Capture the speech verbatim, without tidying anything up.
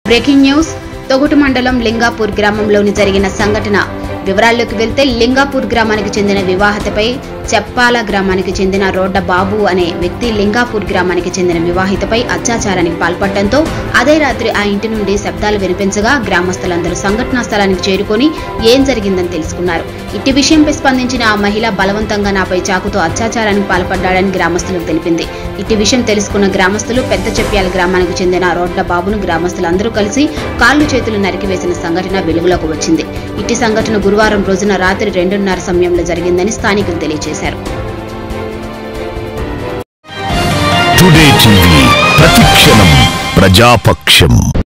Breaking news తొగుటు మండలం లింగాపూర్ గ్రామంలోని జరిగిన సంఘటన వివరాల్లోకి వెళ్తే లింగాపూర్ గ్రామానికి చెందిన వివాహితపై చెప్పాల గ్రామానికి చెందిన రోడ్డ బాబు అనే వ్యక్తి లింగాపూర్ గ్రామానికి చెందిన వివాహితపై అత్యాచారానికి పాల్పడటంతో అదే రాత్రి ఆ ఇంటి నుండి శబ్దాలు వినిపించగా గ్రామస్తులందరూ సంఘటనా స్థలానికి చేరుకొని ఏం జరిగిందని తెలుసుకున్నారు. ఇట్టి విషయంపై స్పందించిన ఆ మహిళ బలవంతంగా నాపై చాకుతో అత్యాచారానికి పాల్పడ్డాడని గ్రామస్తులకు తెలిపింది. ఇట్టి విషయం తెలుసుకున్న గ్రామస్తులు పెద్ద చెప్పాల గ్రామానికి చెందిన రోడ్డ బాబును గ్రామస్తులందరూ కలిసి కాళ్లు చేతులు నరికివేసిన సంఘటన వెలుగులోకి వచ్చింది. ఇట్టి సంఘటన గురువారం రోజున రాత్రి రెండున్నర సమయంలో జరిగిందని స్థానికులు తెలియజేశారు. టుడే టీవీ ప్రతిక్షణం ప్రజాపక్షం.